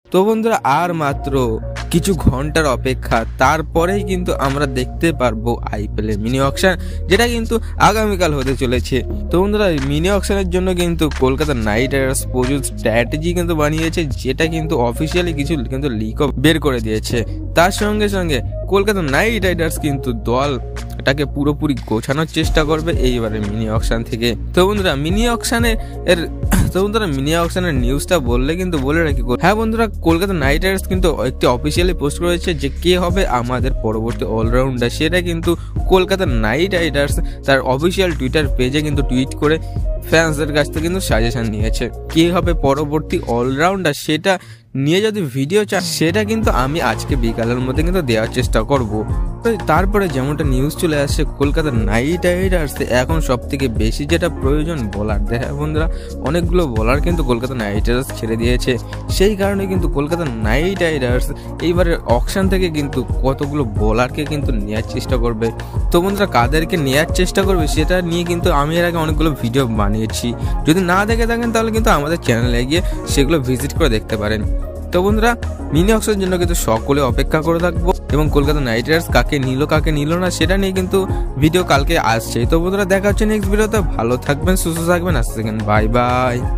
তো বন্ধুরা আর মাত্র কিছু ঘন্টার অপেক্ষা, তারপরেই কিন্তু আমরা দেখতে পারবো আইপিএল এর মিনি অকশন, যেটা কিন্তু আগামীকাল হতে চলেছে। তো বন্ধুরা মিনি অকশনের জন্য কিন্তু কলকাতা নাইট রাইডার্স প্রচুর স্ট্র্যাটেজি কিন্তু বানিয়েছে, যেটা কিন্তু অফিসিয়ালি কিছু কিন্তু লিকও বের করে দিয়েছে। তার সঙ্গে সঙ্গে কলকাতা নাইট রাইডার্স কিন্তু দলটাকে পুরোপুরি গোছানোর চেষ্টা করবে এইবারে মিনি অকশন থেকে। তো বন্ধুরা মিনি অকশনের নিউজটা বললে কিন্তু বলে রাখি, হ্যাঁ বন্ধুরা, কলকাতা নাইট রাইডার্স কিন্তু একটি অফিসিয়ালি পোস্ট করেছে যে কে হবে আমাদের পরবর্তী অলরাউন্ডার। সেটা কিন্তু কলকাতা নাইট রাইডার্স তার অফিসিয়াল টুইটার পেজে কিন্তু টুইট করে ফ্যান্সদের কাছ থেকে কিন্তু সাজেশন নিয়েছে কে হবে পরবর্তী অলরাউন্ডার। সেটা নিয়ে যদি ভিডিও চান সেটা কিন্তু আমি আজকে বিকালের মধ্যে কিন্তু দেওয়ার চেষ্টা করব। তারপরে যেমনটা নিউজ চলে আসছে, কলকাতা নাইট রাইডার্স এখন সব থেকে বেশি যেটা প্রয়োজন বোলার। দেখা বন্ধুরা, অনেকগুলো বোলার কিন্তু কলকাতা নাইট রাইডার্স ছেড়ে দিয়েছে, সেই কারণে কিন্তু কলকাতা নাইট রাইডার্স এইবারের অকশন থেকে কিন্তু কতগুলো বোলারকে কিন্তু নেওয়ার চেষ্টা করবে। তো বন্ধুরা কাদেরকে নেওয়ার চেষ্টা করবে সেটা নিয়ে কিন্তু আমি এর আগে অনেকগুলো ভিডিও বানিয়েছি, যদি না দেখে থাকেন তাহলে কিন্তু আমাদের চ্যানেলে গিয়ে সেগুলো ভিজিট করে দেখতে পারেন। তো বন্ধুরা মিনি অকশনের জন্য কিন্তু সকলে অপেক্ষা করে থাকবো, এবং কলকাতা নাইট রাইডার্স কাকে নিল না সেটা নিয়ে কিন্তু ভিডিও কালকে আসছে। তো বন্ধুরা দেখা হচ্ছে নেক্সট ভিডিওতে, ভালো থাকবেন, সুস্থ থাকবেন, আসতে থাকেন, বাই বাই।